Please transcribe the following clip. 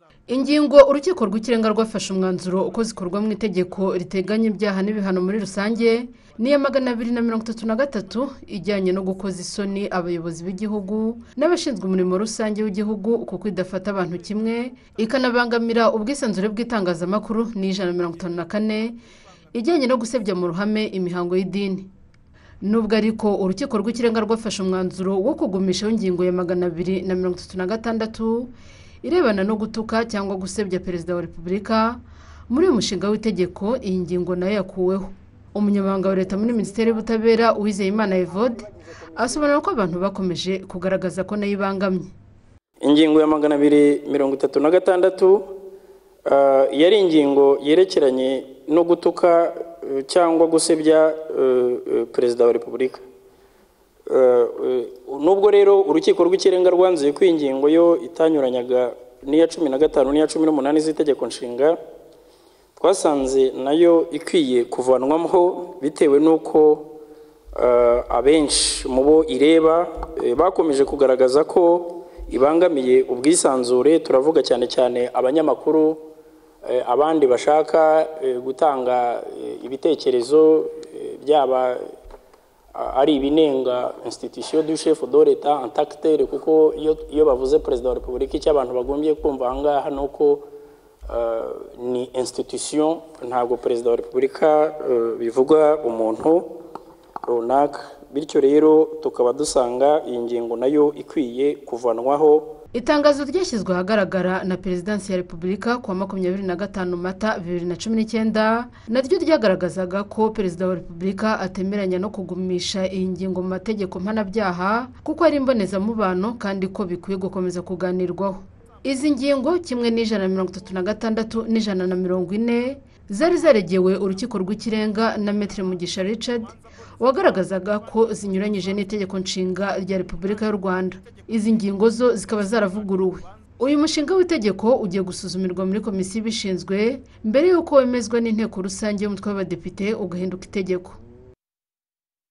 Ingingo urukiko rw'ikirenga rwafashe umwanzuro uko zikorwa mu itegeko riteganya ibyaha n'ibihano muri rusange niya 233 ijyanye no gukoza isoni abayobozi b'igihugu n'abashinzwe umurimo rusange w'igihugu kuko idafata abantu kimwe ikanabangamira ubwisanzure bw'itangazamakuru ni 154 ijyanye no gusebya mu ruhame imihango y'idini. Nubwo ariko urukiko rw'ikirenga rwafashe umwanzuro wo kugumisha ingingo ya 236 irebana no gutuka cyangwa gusebya perezida wa Repubulika muri uyu mushinga w'itegeko, iyi ngingo nayo yakuweho. Umunyamabanga wa leta muri Minisiteri y'Ubutabera Uwizeyimana Evode asobanura ko abantu bakomeje kugaragaza ko nayo ibangamye. Ingingo ya 236 yari ingingo yerekeranye no gutuka cyangwa gusebya perezida wa Repubulika. Nubwo rero urukiko rw'ikirenga rwanzuye ko ingingo yo itanyuranyaga n'iya 15 n'iya 18 z'itegeko nshinga, twasanze nayo ikwiye kuvanwamo bitewe nuko abenshi mu bo ireba bakomeje kugaragaza ko ibangamiye ubwisanzure. Turavuga cyane cyane abanyamakuru, abandi bashaka gutanga ibitekerezo byaba ari ibinenga institution du chef de l'État en tant que tel, kuko iyo bavuze perezida wa Repubulika icyo abantu bagombye kumva ahangaha nuko ni institution, ntabwo perezida wa Repubulika bivuga umuntu runaka. Bityo rero tukaba dusanga iyi ngingo nayo ikwiye kuvanwaho. Itangazo ryashyizwe ahagaragara na Perezidansi ya Repubulika kuwa 25 Mata 2019 naryo ryagaragazaga ko Perezida wa Repubulika atemeranya no kugumisha iyi ngingo mu mategeko mpanabyaha kuko ari imbonezamubano kandi ko bikwiye gukomeza kuganirwaho. Izi ngingo kimwe n'136 n'140 zari zaregewe urukiko rw'ikirenga na Maître Mugisha Richard wagaragazaga ko zinyuranyije n'itegeko nshinga rya Repubulika y'u Rwanda. Izi ngingo zo zikaba zaravuguruwe. Uyu mushinga w'itegeko ugiye gusuzumirwa muri komisiyo ibishinzwe mbere y'uko wemezwa n'inteko rusange y'umutwe w'abadepite ugahinduka itegeko.